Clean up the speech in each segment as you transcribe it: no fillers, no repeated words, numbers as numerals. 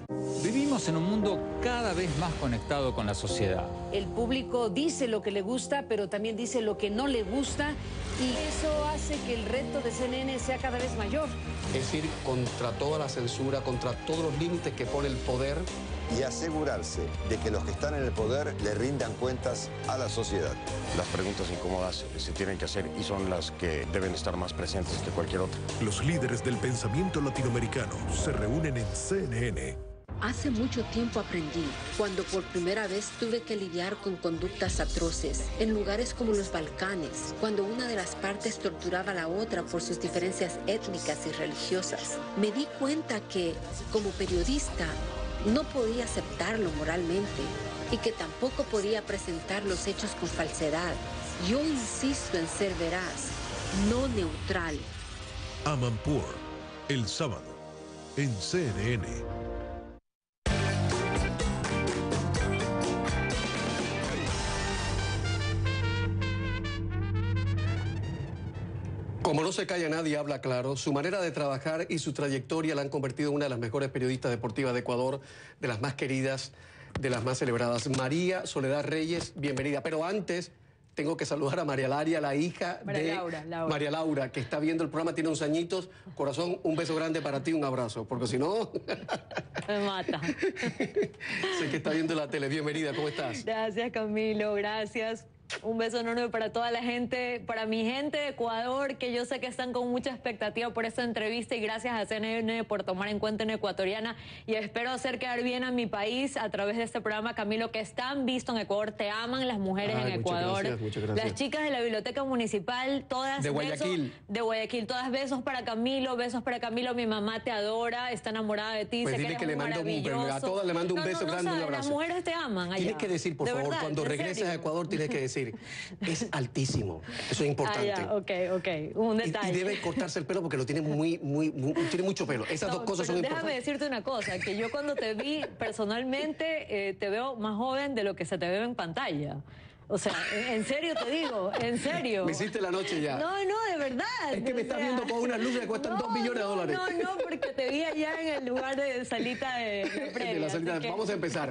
Vivimos en un mundo cada vez más conectado con la sociedad. El público dice lo que le gusta, pero también dice lo que no le gusta, y eso hace que el reto de CNN sea cada vez mayor. Es ir contra toda la censura, contra todos los límites que pone el poder. Y asegurarse de que los que están en el poder le rindan cuentas a la sociedad. Las preguntas incómodas se tienen que hacer y son las que deben estar más presentes que cualquier otra. Los líderes del pensamiento latinoamericano se reúnen en CNN. Hace mucho tiempo aprendí, cuando por primera vez tuve que lidiar con conductas atroces, en lugares como los Balcanes, cuando una de las partes torturaba a la otra por sus diferencias étnicas y religiosas. Me di cuenta que, como periodista, no podía aceptarlo moralmente y que tampoco podía presentar los hechos con falsedad. Yo insisto en ser veraz, no neutral. Amanpour, el sábado, en CNN. Como no se calla nadie, habla claro. Su manera de trabajar y su trayectoria la han convertido en una de las mejores periodistas deportivas de Ecuador, de las más queridas, de las más celebradas. María Soledad Reyes, bienvenida. Pero antes tengo que saludar a María Laria, la hija de María Laura, que está viendo el programa, tiene 11 añitos. Corazón, un beso grande para ti, un abrazo, porque si no... Me mata. Sé que está viendo la tele. Bienvenida, ¿cómo estás? Gracias, Camilo, gracias. Un beso enorme para toda la gente, para mi gente de Ecuador, que yo sé que están con mucha expectativa por esta entrevista, y gracias a CNN por tomar en cuenta en Ecuatoriana, y espero hacer quedar bien a mi país a través de este programa, Camilo, que es tan visto en Ecuador. Te aman las mujeres en Ecuador. Muchas gracias. Las chicas de la Biblioteca Municipal, todas... De Guayaquil. De Guayaquil, todas besos para Camilo, mi mamá te adora, está enamorada de ti, pues sé dile que le mando a todas le mando un beso grande, un abrazo. Las mujeres te aman allá. Tienes que decir, por favor, verdad, cuando regreses a Ecuador, tienes que decir, es altísimo, eso es importante. Ok, un detalle. Y debe cortarse el pelo porque lo tiene tiene mucho pelo. Esas dos cosas son importantes. Déjame decirte una cosa, que yo cuando te vi personalmente, te veo más joven de lo que se te ve en pantalla. O sea, en serio te digo, en serio. Me hiciste la noche ya. No, de verdad. Es que me estás viendo con unas luces que cuestan 2 millones de dólares. No, porque te vi allá en el lugar de salita de previa. De la salita. Vamos a empezar.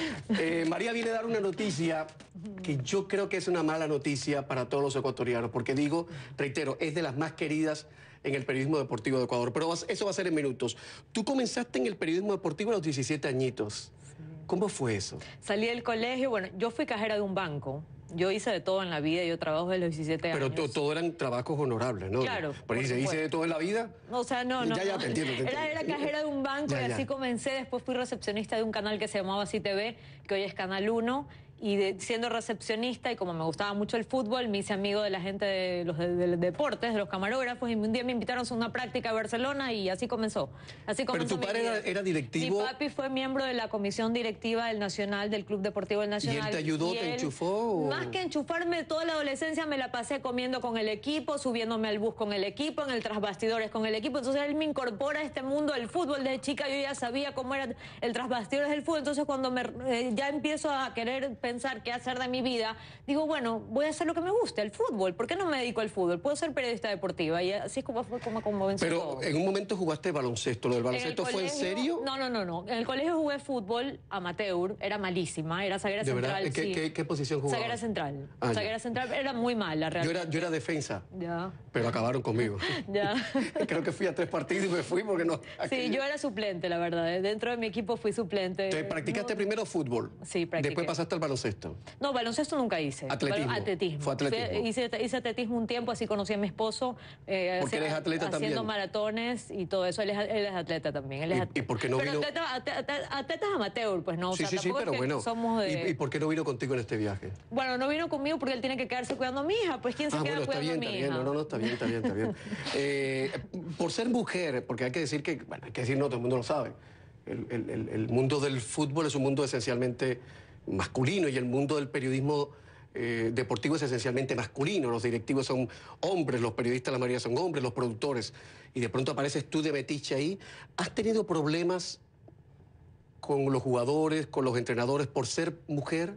María viene a dar una noticia que yo creo que es una mala noticia para todos los ecuatorianos, porque digo, reitero, es de las más queridas en el periodismo deportivo de Ecuador, pero eso va a ser en minutos. Tú comenzaste en el periodismo deportivo a los 17 añitos. ¿Cómo fue eso? Salí del colegio, bueno, yo fui cajera de un banco. Yo hice de todo en la vida, yo trabajo desde los 17 años. Pero todo eran trabajos honorables, ¿no? Claro. Pero dice, ¿hice de todo en la vida? O sea, no. Ya, te entiendo. Era cajera de un banco y así comencé. Después fui recepcionista de un canal que se llamaba CTV, que hoy es Canal 1. Y siendo recepcionista, y como me gustaba mucho el fútbol, me hice amigo de la gente de los deportes, de los camarógrafos, y un día me invitaron a una práctica a Barcelona y así comenzó. ¿Pero tu padre era directivo? Mi papi fue miembro de la comisión directiva del Nacional, del Club Deportivo del Nacional. ¿Y él te ayudó, te enchufó? Más que enchufarme, toda la adolescencia me la pasé comiendo con el equipo, subiéndome al bus con el equipo, en el trasbastidores con el equipo. Entonces él me incorpora a este mundo del fútbol. Desde chica yo ya sabía cómo era el trasbastidores del fútbol. Entonces cuando ya empiezo a querer pensar qué hacer de mi vida, digo, bueno, voy a hacer lo que me gusta, el fútbol. ¿Por qué no me dedico al fútbol? Puedo ser periodista deportiva. Y así es como fue como comenzó. Pero todo. En un momento jugaste baloncesto. ¿Lo del baloncesto fue en serio? No. En el colegio jugué fútbol amateur, era malísima, era zaguera central. ¿De verdad? ¿Qué posición jugaba? Zaguera central. Zaguera central era muy mala, realmente. Yo era defensa. Ya. Pero acabaron conmigo. Ya. Creo que fui a 3 partidos y me fui porque no... Sí, yo era suplente, la verdad. Dentro de mi equipo fui suplente. ¿Te practicaste primero fútbol? Sí, practiqué. Después pasaste al baloncesto. No, baloncesto nunca hice. Atletismo. Fue atletismo. Hice atletismo un tiempo, así conocí a mi esposo. Porque eres atleta también. Haciendo maratones y todo eso. Él es atleta también. ¿Y por qué no vino? Atletas amateur, pues no. Sí, pero bueno. ¿Y por qué no vino contigo en este viaje? Bueno, no vino conmigo porque él tiene que quedarse cuidando a mi hija. Pues ¿quién se queda cuidando a mi hija? No, está bien. Por ser mujer, porque hay que decir que, bueno, hay que decir, no, todo el mundo lo sabe. El mundo del fútbol es un mundo esencialmente masculino y el mundo del periodismo deportivo es esencialmente masculino. Los directivos son hombres, los periodistas la mayoría son hombres, los productores. Y de pronto apareces tú de metiche ahí. ¿Has tenido problemas con los jugadores, con los entrenadores por ser mujer?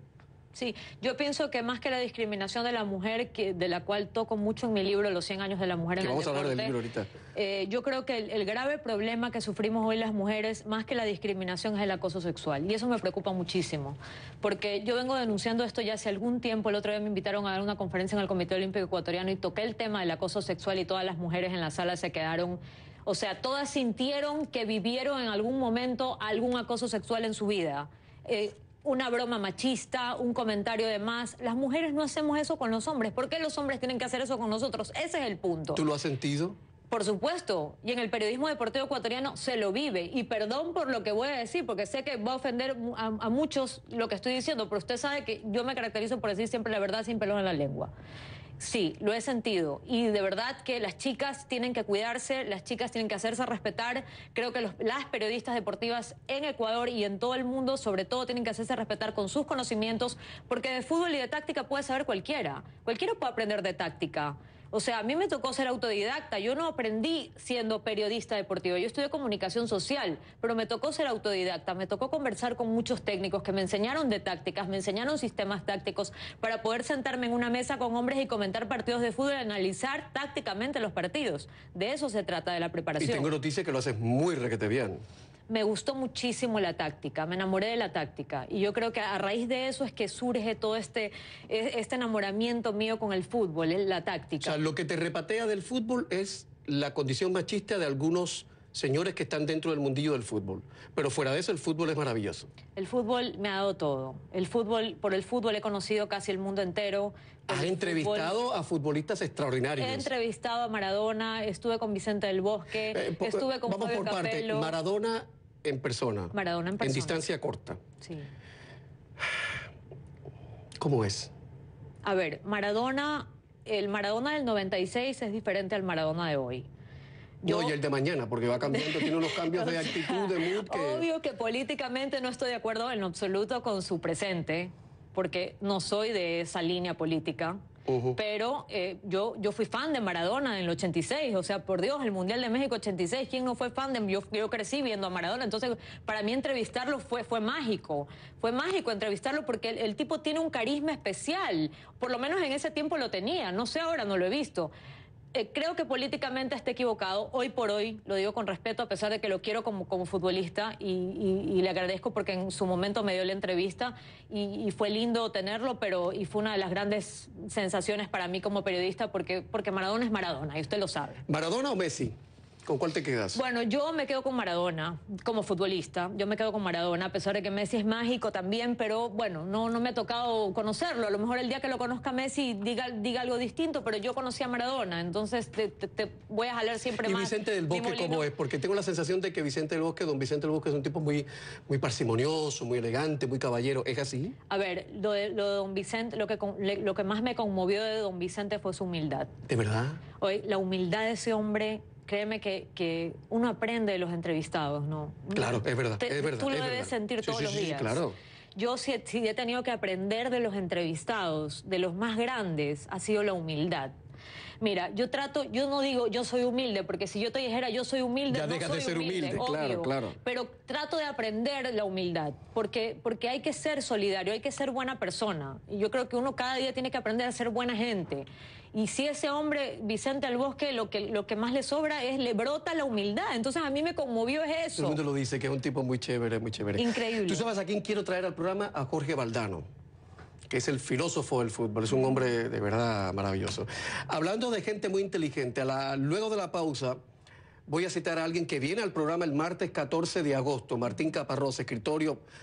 Sí, yo pienso que más que la discriminación de la mujer, de la cual toco mucho en mi libro, Los 100 años de la mujer en el deporte. Vamos a hablar del libro ahorita. Yo creo que el grave problema que sufrimos hoy las mujeres, más que la discriminación, es el acoso sexual. Y eso me preocupa muchísimo, porque yo vengo denunciando esto ya hace algún tiempo. El otro día me invitaron a dar una conferencia en el Comité Olímpico Ecuatoriano y toqué el tema del acoso sexual y todas las mujeres en la sala se quedaron... O sea, todas sintieron que vivieron en algún momento algún acoso sexual en su vida. Una broma machista, un comentario de más. Las mujeres no hacemos eso con los hombres. ¿Por qué los hombres tienen que hacer eso con nosotros? Ese es el punto. ¿Tú lo has sentido? Por supuesto. Y en el periodismo deportivo ecuatoriano se lo vive. Y perdón por lo que voy a decir, porque sé que va a ofender a muchos lo que estoy diciendo, pero usted sabe que yo me caracterizo por decir siempre la verdad sin pelos en la lengua. Sí, lo he sentido y de verdad que las chicas tienen que cuidarse, las chicas tienen que hacerse respetar. Creo que las periodistas deportivas en Ecuador y en todo el mundo sobre todo tienen que hacerse respetar con sus conocimientos, porque de fútbol y de táctica puede saber cualquiera puede aprender de táctica. O sea, a mí me tocó ser autodidacta, yo no aprendí siendo periodista deportivo, yo estudié comunicación social, pero me tocó ser autodidacta, me tocó conversar con muchos técnicos que me enseñaron de tácticas, me enseñaron sistemas tácticos para poder sentarme en una mesa con hombres y comentar partidos de fútbol y analizar tácticamente los partidos. De eso se trata, de la preparación. Y tengo noticia que lo haces muy requete bien. Me gustó muchísimo la táctica, me enamoré de la táctica y yo creo que a raíz de eso es que surge todo este enamoramiento mío con el fútbol, la táctica. O sea, lo que te repatea del fútbol es la condición machista de algunos señores que están dentro del mundillo del fútbol, pero fuera de eso el fútbol es maravilloso. El fútbol me ha dado todo, por el fútbol he conocido casi el mundo entero. Has entrevistado a futbolistas extraordinarios. He entrevistado a Maradona, estuve con Vicente del Bosque, estuve con Fabio Capello. Maradona en persona. Maradona en persona. En distancia corta. Sí. ¿Cómo es? A ver, el Maradona del 96 es diferente al Maradona de hoy. No, y el de mañana, porque va cambiando, tiene unos cambios de actitud, de mood que... Obvio que políticamente no estoy de acuerdo en lo absoluto con su presente, porque no soy de esa línea política. Pero yo fui fan de Maradona en el 86, o sea, por Dios, el Mundial de México 86, ¿quién no fue fan de yo crecí viendo a Maradona, entonces para mí entrevistarlo fue mágico entrevistarlo porque el tipo tiene un carisma especial, por lo menos en ese tiempo lo tenía, no sé ahora, no lo he visto. Creo que políticamente está equivocado, hoy por hoy, lo digo con respeto, a pesar de que lo quiero como futbolista y le agradezco porque en su momento me dio la entrevista y fue lindo tenerlo, y fue una de las grandes sensaciones para mí como periodista porque Maradona es Maradona y usted lo sabe. ¿Maradona o Messi? ¿Con cuál te quedas? Bueno, yo me quedo con Maradona, como futbolista. Yo me quedo con Maradona, a pesar de que Messi es mágico también, pero bueno, no me ha tocado conocerlo. A lo mejor el día que lo conozca Messi diga algo distinto, pero yo conocí a Maradona, entonces te voy a jalar siempre más. ¿Y Vicente del Bosque cómo es? Porque tengo la sensación de que don Vicente del Bosque es un tipo muy parsimonioso, muy elegante, muy caballero. ¿Es así? A ver, lo de don Vicente, lo que más me conmovió de don Vicente fue su humildad. ¿De verdad? Hoy, la humildad de ese hombre... Créeme que uno aprende de los entrevistados, ¿no? Claro, es verdad, es verdad. Tú lo debes sentir todos los días. Sí, claro. Yo sí he tenido que aprender de los entrevistados, de los más grandes, ha sido la humildad. Mira, yo no digo yo soy humilde, porque si yo te dijera yo soy humilde, ya no dejas soy de ser humilde, obvio, claro. Pero trato de aprender la humildad, porque hay que ser solidario, hay que ser buena persona. Y yo creo que uno cada día tiene que aprender a ser buena gente. Y si ese hombre, Vicente del Bosque, lo que más le sobra le brota la humildad. Entonces a mí me conmovió es eso. Todo el mundo lo dice, que es un tipo muy chévere, muy chévere. Increíble. ¿Tú sabes a quién quiero traer al programa? A Jorge Valdano, que es el filósofo del fútbol, es un hombre de verdad maravilloso. Hablando de gente muy inteligente, luego de la pausa voy a citar a alguien que viene al programa el martes 14 de agosto, Martín Caparrós, escritor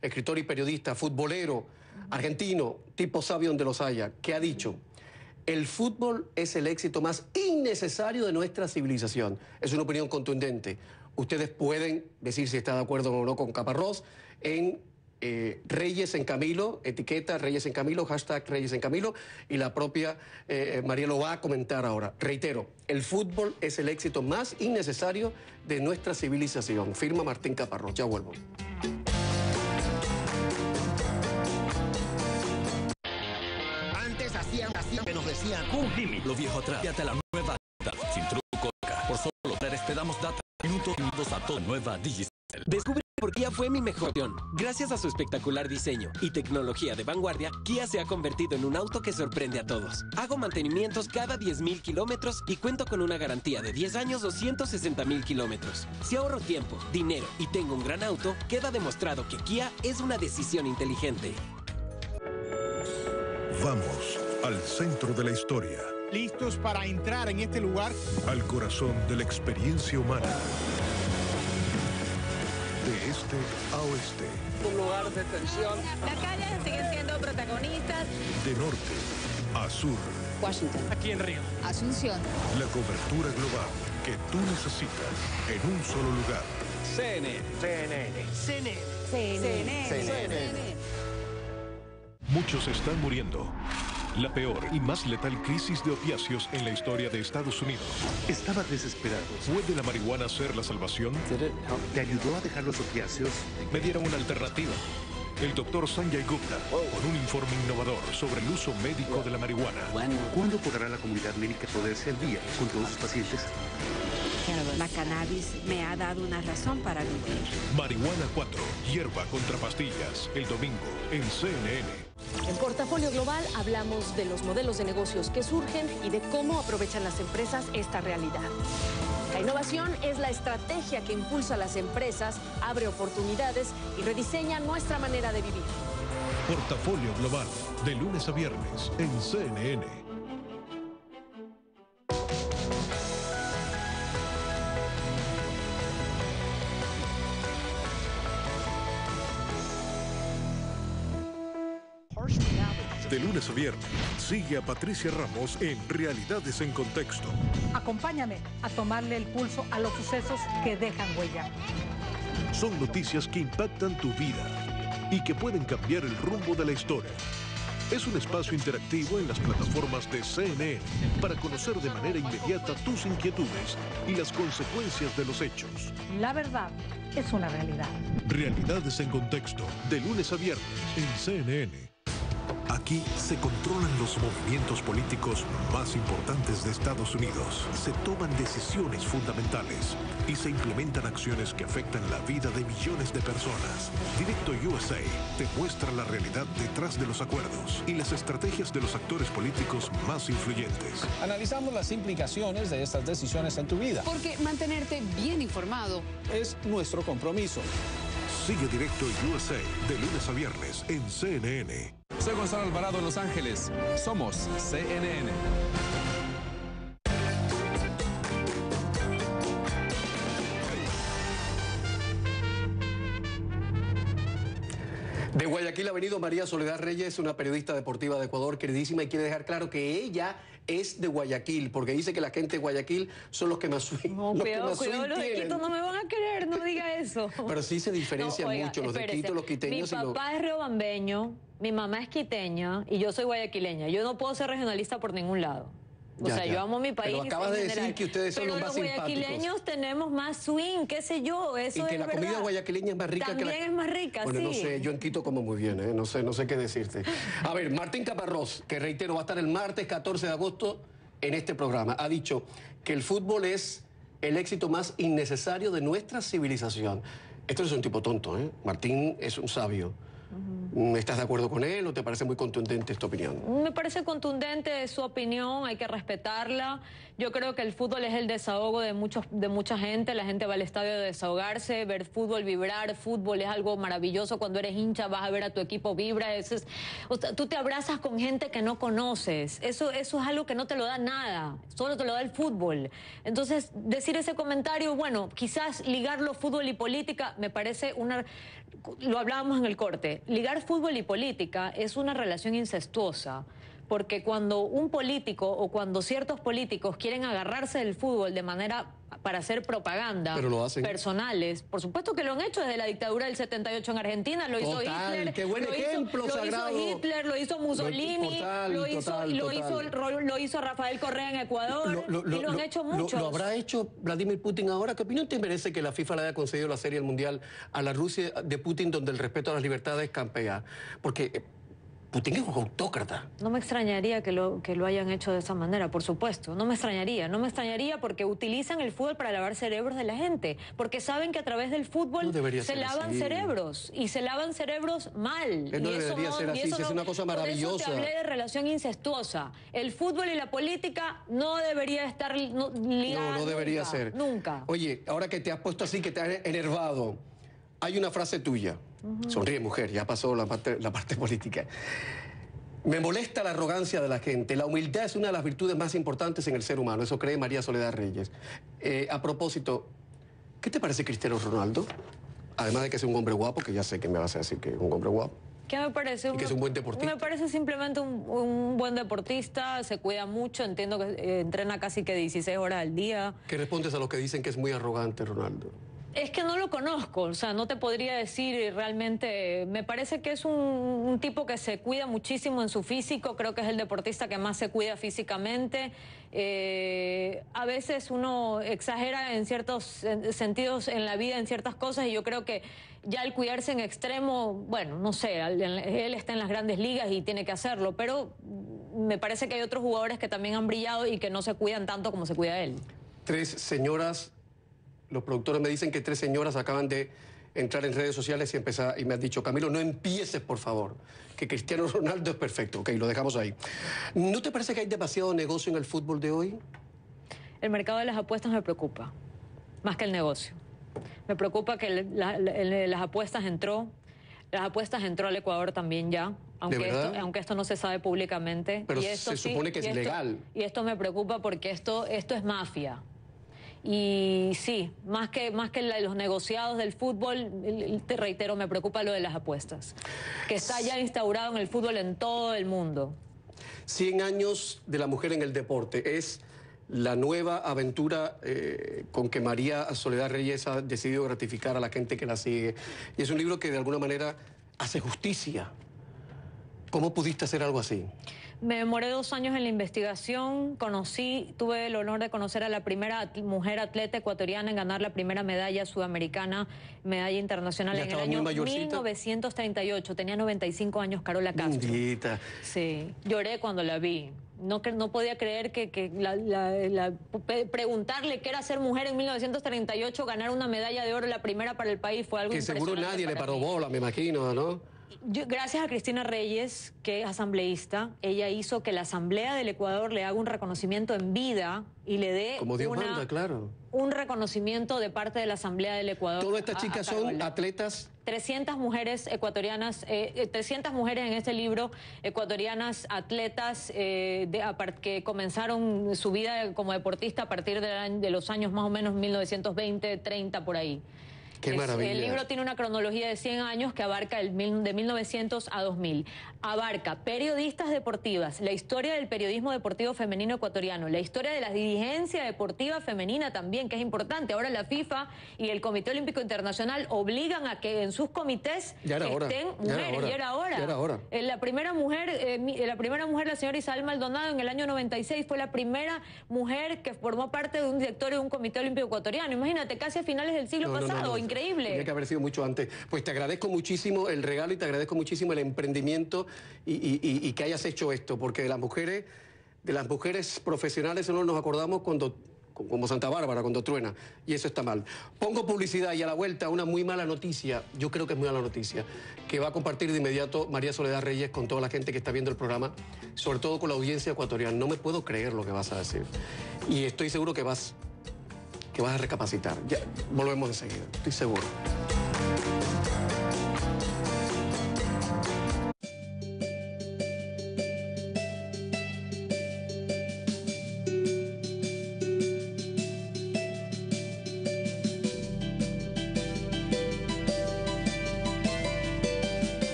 y periodista, futbolero, argentino, tipo sabio donde los haya, que ha dicho: el fútbol es el éxito más innecesario de nuestra civilización. Es una opinión contundente. Ustedes pueden decir si está de acuerdo o no con Caparrós en Reyes en Camilo, etiqueta Reyes en Camilo, hashtag Reyes en Camilo, y la propia María lo va a comentar ahora. Reitero, el fútbol es el éxito más innecesario de nuestra civilización. Firma Martín Caparrós. Ya vuelvo. Antes hacían que nos decían un límite. Lo viejo atrás. Fíjate la nueva data. Sin truco. Por solo $3 te damos data. Minutos a toda nueva Digicel. Descubre por porque Kia fue mi mejor opción. Gracias a su espectacular diseño y tecnología de vanguardia, Kia se ha convertido en un auto que sorprende a todos. Hago mantenimientos cada 10.000 kilómetros y cuento con una garantía de 10 años o 160.000 kilómetros. Si ahorro tiempo, dinero y tengo un gran auto, queda demostrado que Kia es una decisión inteligente. Vamos al centro de la historia. ¿Listos para entrar en este lugar? Al corazón de la experiencia humana. De este a oeste. Un lugar de tensión. Las calles siguen siendo protagonistas. De norte a sur. Washington. Aquí en Río. Asunción. La cobertura global que tú necesitas en un solo lugar. CNN. Muchos están muriendo. La peor y más letal crisis de opiáceos en la historia de Estados Unidos. Estaba desesperado. ¿Puede la marihuana ser la salvación? ¿Te ayudó a dejar los opiáceos? Me dieron una alternativa. El doctor Sanjay Gupta, con un informe innovador sobre el uso médico de la marihuana. ¿Cuándo podrá la comunidad médica ponerse al día con todos sus pacientes? La cannabis me ha dado una razón para vivir. Marihuana 4, hierba contra pastillas. El domingo en CNN. En Portafolio Global hablamos de los modelos de negocios que surgen y de cómo aprovechan las empresas esta realidad. La innovación es la estrategia que impulsa a las empresas, abre oportunidades y rediseña nuestra manera de vivir. Portafolio Global, de lunes a viernes en CNN. De lunes a viernes, sigue a Patricia Ramos en Realidades en Contexto. Acompáñame a tomarle el pulso a los sucesos que dejan huella. Son noticias que impactan tu vida y que pueden cambiar el rumbo de la historia. Es un espacio interactivo en las plataformas de CNN para conocer de manera inmediata tus inquietudes y las consecuencias de los hechos. La verdad es una realidad. Realidades en Contexto, de lunes a viernes en CNN. Aquí se controlan los movimientos políticos más importantes de Estados Unidos. Se toman decisiones fundamentales y se implementan acciones que afectan la vida de millones de personas. Directo USA te muestra la realidad detrás de los acuerdos y las estrategias de los actores políticos más influyentes. Analizamos las implicaciones de estas decisiones en tu vida. Porque mantenerte bien informado es nuestro compromiso. Sigue Directo USA de lunes a viernes en CNN. Soy Gonzalo Alvarado de Los Ángeles. Somos CNN. De Guayaquil ha venido María Soledad Reyes, una periodista deportiva de Ecuador, queridísima, y quiere dejar claro que ella es de Guayaquil, porque dice que la gente de Guayaquil son los que más swing, No, cuidado, los de Quito no me van a querer, no diga eso. Pero sí se diferencian mucho los de Quito, los quiteños. Mi papá es riobambeño, mi mamá es quiteña y yo soy guayaquileña. Yo no puedo ser regionalista por ningún lado. O sea, yo amo mi país. Pero acabas de decir que ustedes son los más simpáticos. Pero los guayaquileños tenemos más swing, qué sé yo, eso es y que la comida guayaquileña es más rica también que la... es más rica, bueno, sí. no sé, yo en Quito como muy bien, no sé qué decirte. A ver, Martín Caparrós, que reitero, va a estar el martes 14 de agosto en este programa, ha dicho que el fútbol es el éxito más innecesario de nuestra civilización. Esto es un tipo tonto, ¿eh? Martín es un sabio. ¿Estás de acuerdo con él o te parece muy contundente esta opinión? Me parece contundente su opinión, hay que respetarla. Yo creo que el fútbol es el desahogo de mucha gente. La gente va al estadio a desahogarse, ver fútbol, vibrar. Fútbol es algo maravilloso. Cuando eres hincha vas a ver a tu equipo, vibra. O sea, tú te abrazas con gente que no conoces. Eso es algo que no te lo da nada, solo te lo da el fútbol. Entonces, decir ese comentario, bueno, quizás ligarlo fútbol y política, me parece lo hablábamos en el corte, ligar fútbol y política es una relación incestuosa, porque cuando un político o cuando ciertos políticos quieren agarrarse del fútbol de manera para hacer propaganda personales, por supuesto que lo han hecho desde la dictadura del 78 en Argentina, lo hizo Hitler, qué buen ejemplo, lo hizo Mussolini, lo hizo Rafael Correa en Ecuador, y lo han hecho muchos. ¿Lo habrá hecho Vladimir Putin ahora? ¿Qué opinión te merece que la FIFA le haya concedido la Serie del Mundial a la Rusia de Putin, donde el respeto a las libertades campea? Porque Putin es un autócrata. No me extrañaría que lo hayan hecho de esa manera, por supuesto. No me extrañaría porque utilizan el fútbol para lavar cerebros de la gente, porque saben que a través del fútbol se lavan cerebros, y se lavan cerebros mal. No debería ser así, es una cosa maravillosa. Por eso te hablé de relación incestuosa. El fútbol y la política no debería estar ligados. No debería ser. Nunca. Oye, ahora que te has puesto así, que te has enervado, hay una frase tuya. Sonríe, mujer, ya pasó la parte política. Me molesta la arrogancia de la gente. La humildad es una de las virtudes más importantes en el ser humano. Eso cree María Soledad Reyes. A propósito, ¿qué te parece Cristiano Ronaldo? Además de que es un hombre guapo, que ya sé que me vas a decir que es un hombre guapo. ¿Qué me parece? Y que es un buen deportista. Me parece simplemente un buen deportista, se cuida mucho, entiendo que entrena casi que 16 horas al día. ¿Qué respondes a los que dicen que es muy arrogante Ronaldo? Es que no lo conozco, o sea, no te podría decir realmente. Me parece que es un tipo que se cuida muchísimo en su físico, creo que es el deportista que más se cuida físicamente. A veces uno exagera en ciertos sentidos en la vida, en ciertas cosas, y yo creo que ya el cuidarse en extremo, bueno, no sé, él está en las grandes ligas y tiene que hacerlo, pero me parece que hay otros jugadores que también han brillado y que no se cuidan tanto como se cuida él. 3 señoras... Los productores me dicen que 3 señoras acaban de entrar en redes sociales y me han dicho, Camilo, no empieces, por favor, que Cristiano Ronaldo es perfecto. Ok, lo dejamos ahí. ¿No te parece que hay demasiado negocio en el fútbol de hoy? El mercado de las apuestas me preocupa, más que el negocio. Me preocupa que las apuestas entró al Ecuador también ya, aunque esto no se sabe públicamente. Pero se supone que es legal. Y esto me preocupa porque esto es mafia. Y sí, más que los negociados del fútbol, te reitero, me preocupa lo de las apuestas, que está ya instaurado en el fútbol en todo el mundo. 100 años de la mujer en el deporte es la nueva aventura con que María Soledad Reyes ha decidido gratificar a la gente que la sigue. Y es un libro que de alguna manera hace justicia. ¿Cómo pudiste hacer algo así? Me demoré 2 años en la investigación, tuve el honor de conocer a la primera mujer atleta ecuatoriana en ganar la primera medalla sudamericana, medalla internacional en el año 1938. Tenía 95 años, Carola Castro. Mundita. Sí, lloré cuando la vi. No podía creer que preguntarle qué era ser mujer en 1938, ganar una medalla de oro, la primera para el país, fue algo impresionante. Que seguro nadie le paró bola, me imagino, ¿no? Gracias a Cristina Reyes, que es asambleísta, ella hizo que la Asamblea del Ecuador le haga un reconocimiento en vida y le dé como Dios manda, claro, un reconocimiento de parte de la Asamblea del Ecuador. Todas estas chicas son atletas. 300 mujeres ecuatorianas, 300 mujeres en este libro, ecuatorianas, atletas que comenzaron su vida como deportista a partir de los años más o menos 1920, 30 por ahí. Qué maravilla. El libro tiene una cronología de 100 años que abarca de 1900 a 2000. Abarca periodistas deportivas, la historia del periodismo deportivo femenino ecuatoriano, la historia de la dirigencia deportiva femenina también, que es importante. Ahora la FIFA y el Comité Olímpico Internacional obligan a que en sus comités estén mujeres. Ya era hora. La primera mujer, la señora Isabel Maldonado, en el año 96, fue la primera mujer que formó parte de un directorio de un Comité Olímpico Ecuatoriano. Imagínate, casi a finales del siglo pasado. Increíble. Tenía que haber sido mucho antes. Pues te agradezco muchísimo el regalo y te agradezco muchísimo el emprendimiento y que hayas hecho esto, porque de las mujeres profesionales solo nos acordamos como Santa Bárbara, cuando truena, y eso está mal. Pongo publicidad y a la vuelta una muy mala noticia, yo creo que es muy mala noticia, que va a compartir de inmediato María Soledad Reyes con toda la gente que está viendo el programa, sobre todo con la audiencia ecuatoriana. No me puedo creer lo que vas a decir. Y estoy seguro que vas a recapacitar. Ya, volvemos enseguida, estoy seguro.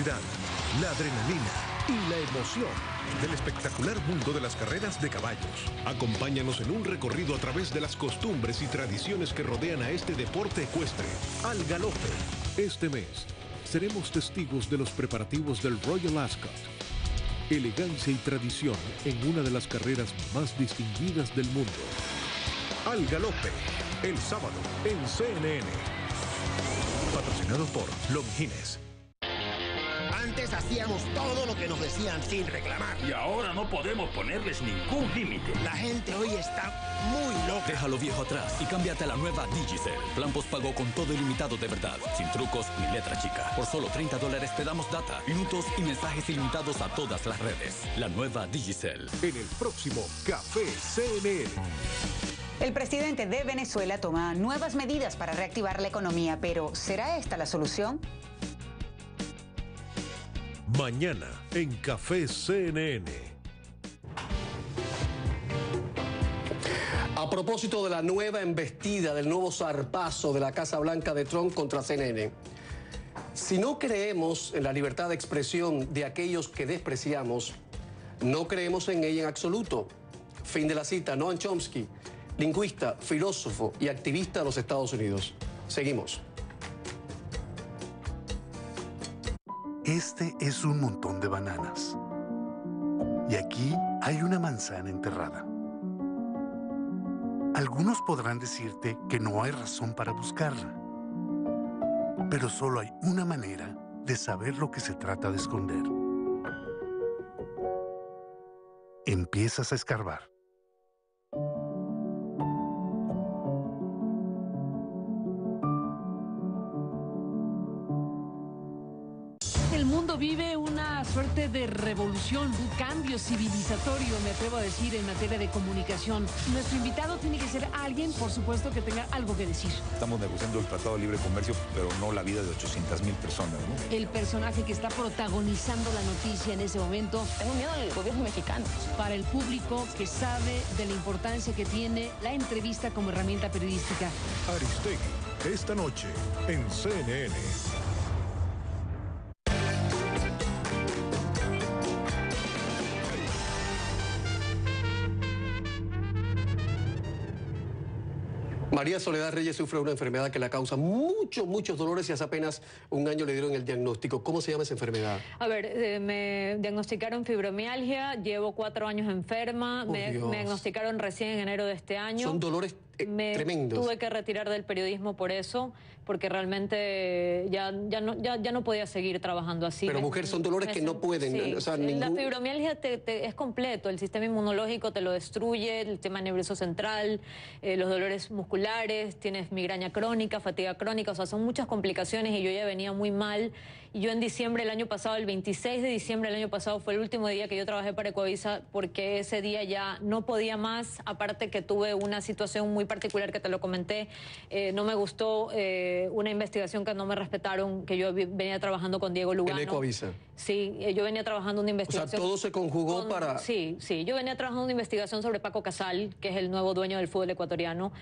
velocidad, la adrenalina y la emoción del espectacular mundo de las carreras de caballos. Acompáñanos en un recorrido a través de las costumbres y tradiciones que rodean a este deporte ecuestre, al galope. Este mes seremos testigos de los preparativos del Royal Ascot. Elegancia y tradición en una de las carreras más distinguidas del mundo. Al galope, el sábado en CNN. Patrocinado por Longines. Antes hacíamos todo lo que nos decían sin reclamar. Y ahora no podemos ponerles ningún límite. La gente hoy está muy loca. Deja lo viejo atrás y cámbiate a la nueva Digicel. Plan postpago con todo ilimitado de verdad, sin trucos ni letra chica. Por solo $30 te damos data, minutos y mensajes ilimitados a todas las redes. La nueva Digicel. En el próximo Café CNN. El presidente de Venezuela toma nuevas medidas para reactivar la economía, pero ¿será esta la solución? Mañana en Café CNN. A propósito de la nueva embestida, del nuevo zarpazo de la Casa Blanca de Trump contra CNN. Si no creemos en la libertad de expresión de aquellos que despreciamos, no creemos en ella en absoluto. Fin de la cita. Noam Chomsky, lingüista, filósofo y activista de los Estados Unidos. Seguimos. Este es un montón de bananas. Y aquí hay una manzana enterrada. Algunos podrán decirte que no hay razón para buscarla. Pero solo hay una manera de saber lo que se trata de esconder. Empiezas a escarbar. El mundo vive una suerte de revolución, un cambio civilizatorio, me atrevo a decir, en materia de comunicación. Nuestro invitado tiene que ser alguien, por supuesto, que tenga algo que decir. Estamos negociando el Tratado de Libre Comercio, pero no la vida de 800,000 personas, ¿no? El personaje que está protagonizando la noticia en ese momento. Tengo miedo al gobierno mexicano. Para el público que sabe de la importancia que tiene la entrevista como herramienta periodística. Aristegui, esta noche en CNN. María Soledad Reyes sufre una enfermedad que le causa muchos dolores y hace apenas un año le dieron el diagnóstico. ¿Cómo se llama esa enfermedad? A ver, me diagnosticaron fibromialgia, llevo 4 años enferma, me diagnosticaron recién en enero de este año. Son dolores tremendos. Tuve que retirar del periodismo por eso, porque realmente ya no podía seguir trabajando así. Pero mujer, son dolores que no pueden. Sí, o sea, la fibromialgia es completo, el sistema inmunológico te lo destruye, el sistema nervioso central, los dolores musculares, tienes migraña crónica, fatiga crónica, o sea, son muchas complicaciones y yo ya venía muy mal. Y yo en diciembre del año pasado, el 26 de diciembre del año pasado, fue el último día que yo trabajé para Ecuavisa, porque ese día ya no podía más, aparte que tuve una situación muy particular que te lo comenté, no me gustó una investigación que no me respetaron, que yo venía trabajando con Diego Lugano. ¿En Ecuavisa? Sí, yo venía trabajando una investigación. O sea, todo se conjugó para... Sí, yo venía trabajando una investigación sobre Paco Casal, que es el nuevo dueño del fútbol ecuatoriano,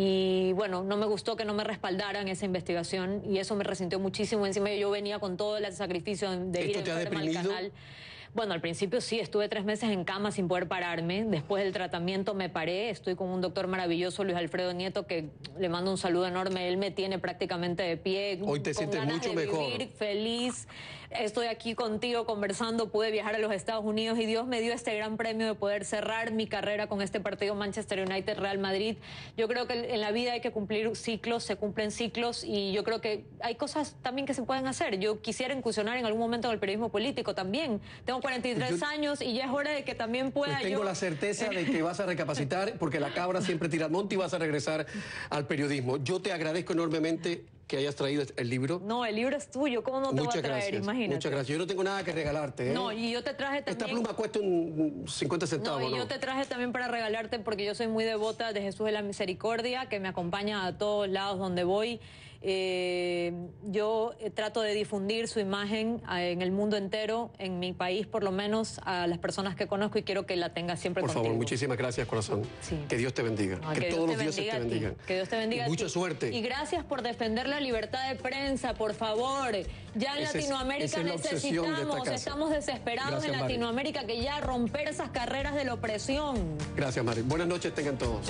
y bueno, no me gustó que no me respaldaran esa investigación, y eso me resintió muchísimo. Encima yo venía con todo el sacrificio de ir enferma al canal. Bueno, al principio sí, estuve 3 meses en cama sin poder pararme. Después del tratamiento me paré. Estoy con un doctor maravilloso, Luis Alfredo Nieto, que le mando un saludo enorme. Él me tiene prácticamente de pie. Hoy te sientes mucho mejor. Vivir, feliz. Estoy aquí contigo conversando. Pude viajar a los Estados Unidos y Dios me dio este gran premio de poder cerrar mi carrera con este partido Manchester United-Real Madrid. Yo creo que en la vida hay que cumplir ciclos, se cumplen ciclos, y yo creo que hay cosas también que se pueden hacer. Yo quisiera incursionar en algún momento en el periodismo político también. Tengo 43 años y ya es hora de que también pueda pues tengo la certeza de que vas a recapacitar, porque la cabra siempre tira al monte y vas a regresar al periodismo. Yo te agradezco enormemente que hayas traído el libro. No, el libro es tuyo, ¿cómo no te voy a traer? Imagínate. Muchas gracias. Yo no tengo nada que regalarte, ¿eh? No, y yo te traje también... Esta pluma cuesta un 50 centavos, ¿no? Y yo te traje también para regalarte, porque yo soy muy devota de Jesús de la Misericordia, que me acompaña a todos lados donde voy. Yo trato de difundir su imagen en el mundo entero, en mi país por lo menos, a las personas que conozco, y quiero que la tenga siempre por contigo. Por favor, muchísimas gracias, corazón. Sí. Que Dios te bendiga. Que todos los dioses te bendigan. Que Dios te bendiga. Y mucha suerte. Y gracias por defender la libertad de prensa, por favor. Ya en Latinoamérica necesitamos, estamos desesperados en Latinoamérica, que ya romper esas carreras de la opresión. Gracias, Mari. Buenas noches tengan todos.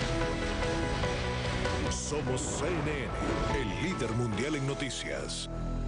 Somos CNN, el líder mundial en noticias.